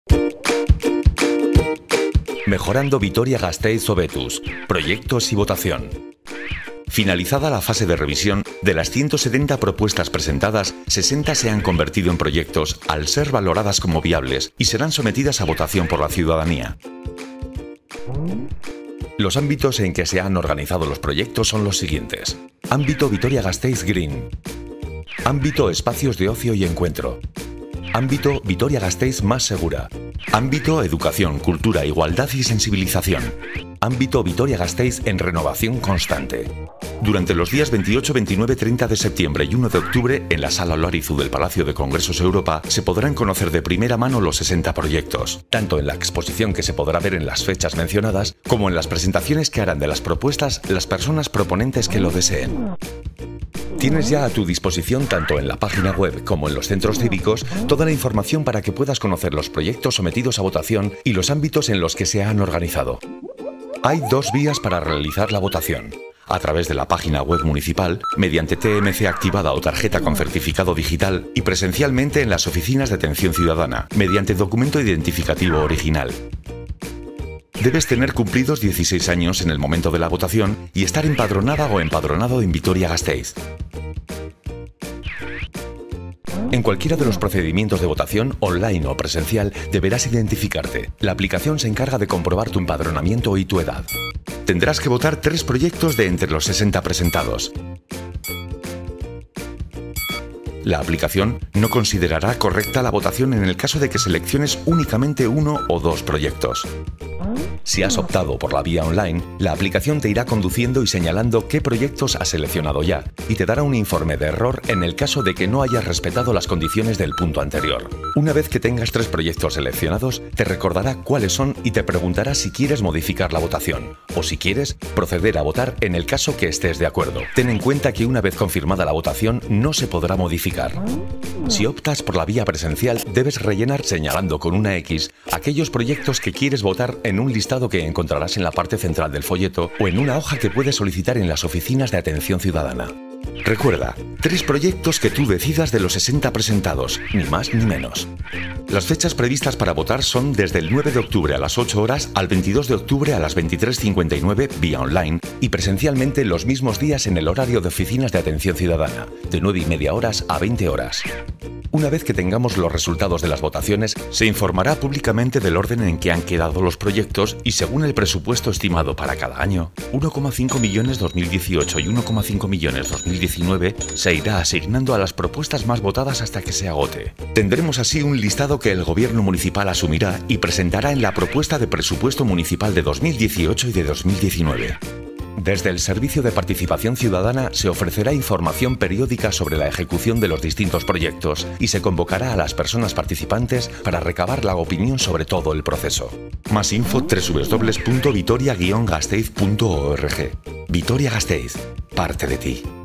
Mejorando Vitoria-Gasteiz o Betus. Proyectos y votación. Finalizada la fase de revisión, de las 170 propuestas presentadas, 60 se han convertido en proyectos al ser valoradas como viables y serán sometidas a votación por la ciudadanía. Los ámbitos en que se han organizado los proyectos son los siguientes. Ámbito Vitoria-Gasteiz Green. Ámbito Espacios de Ocio y Encuentro. Ámbito Vitoria-Gasteiz Más Segura. Ámbito Educación, Cultura, Igualdad y Sensibilización. Ámbito Vitoria-Gasteiz en renovación constante. Durante los días 28, 29, 30 de septiembre y 1 de octubre, en la Sala Lórizu del Palacio de Congresos Europa, se podrán conocer de primera mano los 60 proyectos, tanto en la exposición que se podrá ver en las fechas mencionadas, como en las presentaciones que harán de las propuestas las personas proponentes que lo deseen. Tienes ya a tu disposición, tanto en la página web como en los centros cívicos, toda la información para que puedas conocer los proyectos sometidos a votación y los ámbitos en los que se han organizado. Hay dos vías para realizar la votación: a través de la página web municipal, mediante TMC activada o tarjeta con certificado digital, y presencialmente en las oficinas de atención ciudadana, mediante documento identificativo original. Debes tener cumplidos 16 años en el momento de la votación y estar empadronada o empadronado en Vitoria-Gasteiz. En cualquiera de los procedimientos de votación, online o presencial, deberás identificarte. La aplicación se encarga de comprobar tu empadronamiento y tu edad. Tendrás que votar 3 proyectos de entre los 60 presentados. La aplicación no considerará correcta la votación en el caso de que selecciones únicamente 1 o 2 proyectos. Si has optado por la vía online, la aplicación te irá conduciendo y señalando qué proyectos has seleccionado ya, y te dará un informe de error en el caso de que no hayas respetado las condiciones del punto anterior. Una vez que tengas 3 proyectos seleccionados, te recordará cuáles son y te preguntará si quieres modificar la votación, o si quieres, proceder a votar en el caso que estés de acuerdo. Ten en cuenta que una vez confirmada la votación, no se podrá modificar. Si optas por la vía presencial, debes rellenar señalando con una X aquellos proyectos que quieres votar en un listado que encontrarás en la parte central del folleto o en una hoja que puedes solicitar en las oficinas de atención ciudadana. Recuerda, 3 proyectos que tú decidas de los 60 presentados, ni más ni menos. Las fechas previstas para votar son desde el 9 de octubre a las 8 horas al 22 de octubre a las 23:59 vía online y presencialmente los mismos días en el horario de oficinas de atención ciudadana, de 9:30 horas a 20 horas. Una vez que tengamos los resultados de las votaciones, se informará públicamente del orden en que han quedado los proyectos y según el presupuesto estimado para cada año, 1,5 millones 2018 y 1,5 millones 2019, se irá asignando a las propuestas más votadas hasta que se agote. Tendremos así un listado que el Gobierno municipal asumirá y presentará en la propuesta de presupuesto municipal de 2018 y de 2019. Desde el Servicio de Participación Ciudadana se ofrecerá información periódica sobre la ejecución de los distintos proyectos y se convocará a las personas participantes para recabar la opinión sobre todo el proceso. Más info www.vitoria-gasteiz.org. Vitoria-Gasteiz, parte de ti.